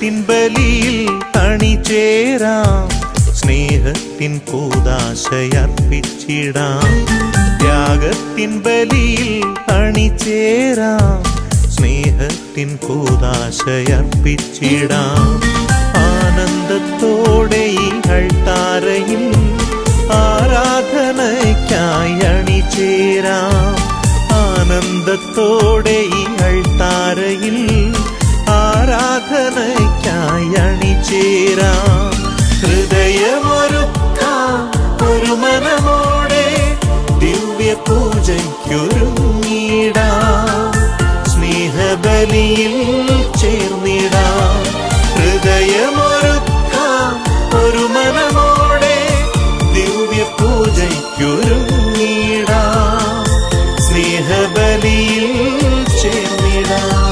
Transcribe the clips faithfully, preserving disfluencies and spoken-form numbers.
ത്യാഗത്തിൻ ബലിയിൽ അണിചേരാം, സ്നേഹത്തിൻ കൂദാശയർപ്പിച്ചിടാം. ത്യാഗത്തിൻ ബലിയിൽ അണിചേരാം, സ്നേഹത്തിൻ കൂദാശയർപ്പിച്ചിടാം. ആനന്ദത്തോടെ ഈ അൾത്താരയിൽ ആരാധനയ്ക്കായി അണിചേരാം. ആനന്ദത്തോടെ ഈ അൾത്താരയിൽ ആരാധനയ്ക്കായി അണിചേരാം. ഹൃദയമൊരുക്കാം ഒരു മനമോടെ ദിവ്യ പൂജയ്ക്കൊരുങ്ങിടാം, സ്നേഹബലിയിൽ ചേർന്നിടാം. ഹൃദയമൊരുക്കാം ഒരു മനമോടെ ദിവ്യ പൂജയ്ക്കൊരുങ്ങിടാം, സ്നേഹബലിയിൽ ചേർന്നിടാം.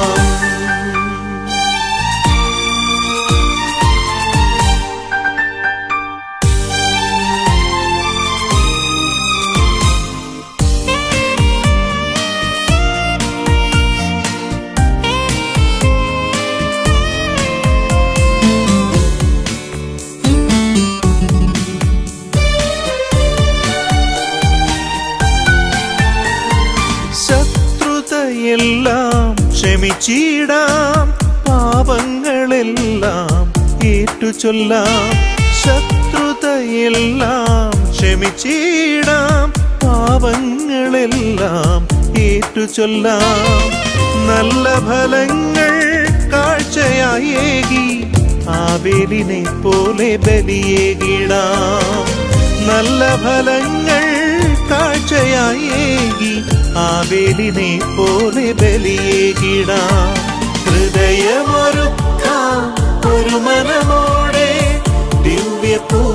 എല്ലാം ക്ഷമിച്ചിടാം, പാപങ്ങളെല്ലാം ഏറ്റുചൊല്ലാം. ശത്രുതയെല്ലാം ക്ഷമിച്ചിടാം, പാപങ്ങളെല്ലാം ഏറ്റുചൊല്ലാം. നല്ല ഫലങ്ങൾ കാഴ്ചയായേകി ആബേലിനെ പോലെ ബലിയേകിടാം. നല്ല ഫലങ്ങൾ കാഴ്ചയായേകി ആബേലിനെ പോലെ ബലിയേകിടാം. ഹൃദയമൊരുക്കാം ഒരു മനമോടെ ദിവ്യ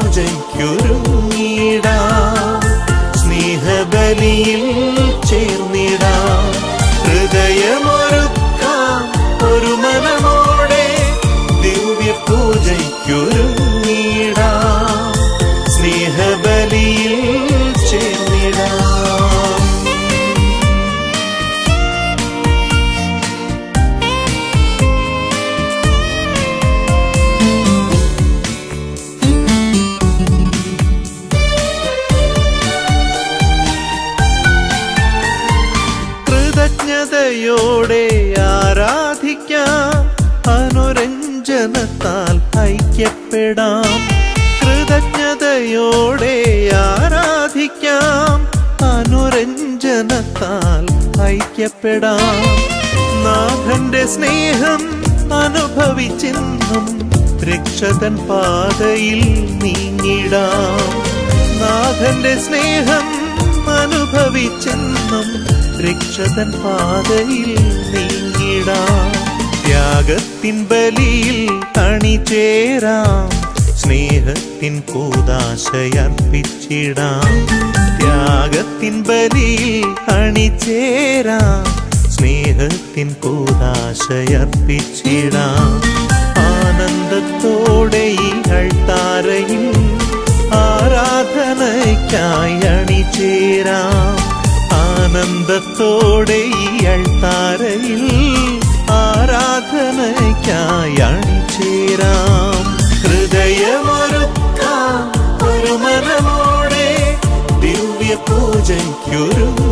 പൂജയ്ക്കൊരുങ്ങിടാം, സ്നേഹബലിയിൽ ചേർന്നിടാം. ഹൃദയമൊരുക്കാം ഒരു മനമോടെ ദിവ്യ പൂജയ്ക്കൊരുങ്ങിടാം, സ്നേഹബലിയിൽ ചേർന്നിടാം. കൃതജ്ഞതയോടെ ആരാധിക്കാം, അനുരഞ്ജനത്താൽ ഐക്യപ്പെടാം. കൃതജ്ഞതയോടെ ആരാധിക്കാം, അനുരഞ്ജനത്താൽ ഐക്യപ്പെടാം. നാഥന്റെ സ്നേഹം അനുഭവിച്ചെന്നും രക്ഷകൻ പാതയിൽ നീങ്ങിടാം. നാഥന്റെ സ്നേഹം അനുഭവിച്ചെന്നും രക്ഷകൻ പാതയിൽ നീങ്ങിടാം. ത്യാഗത്തിൻ ബലിയിൽ അണിചേരാം, സ്നേഹത്തിൻ കൂദാശയർപ്പിച്ചിടാം. ത്യാഗത്തിൻ ബലിയിൽ അണിചേരാം, സ്നേഹത്തിൻ കൂദാശയർപ്പിച്ചിടാം. ആനന്ദത്തോടെ ഈ അൾത്താരയിൽ ആരാധനയ്ക്കായി അണിചേരാം. ആനന്ദത്തോടെ ഈ അൾത്താരയിൽ ആരാധനയ്ക്കായി അണിചേരാം. ഹൃദയമൊരുക്കാം ഒരു മനമോടെ ദിവ്യ പൂജയ്ക്കൊരു